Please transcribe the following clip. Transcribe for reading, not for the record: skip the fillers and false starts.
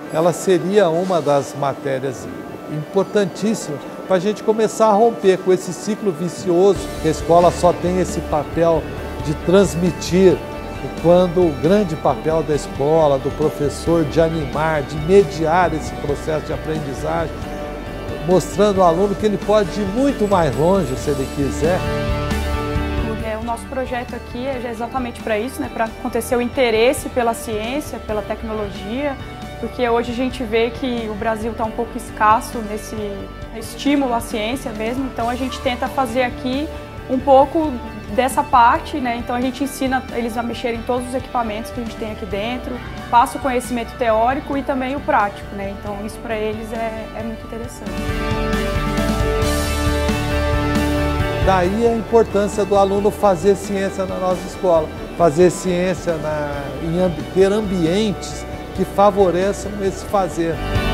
ela seria uma das matérias importantíssimas para a gente começar a romper com esse ciclo vicioso, que a escola só tem esse papel de transmitir, quando o grande papel da escola, do professor, de animar, de mediar esse processo de aprendizagem, mostrando ao aluno que ele pode ir muito mais longe se ele quiser. O nosso projeto aqui é exatamente para isso, né? Para acontecer o interesse pela ciência, pela tecnologia, porque hoje a gente vê que o Brasil está um pouco escasso nesse estímulo à ciência mesmo, então a gente tenta fazer aqui um pouco dessa parte, né? Então a gente ensina eles a mexerem em todos os equipamentos que a gente tem aqui dentro, passa o conhecimento teórico e também o prático, né? Então isso para eles é muito interessante. Daí a importância do aluno fazer ciência na nossa escola, fazer ciência ter ambientes que favoreçam esse fazer.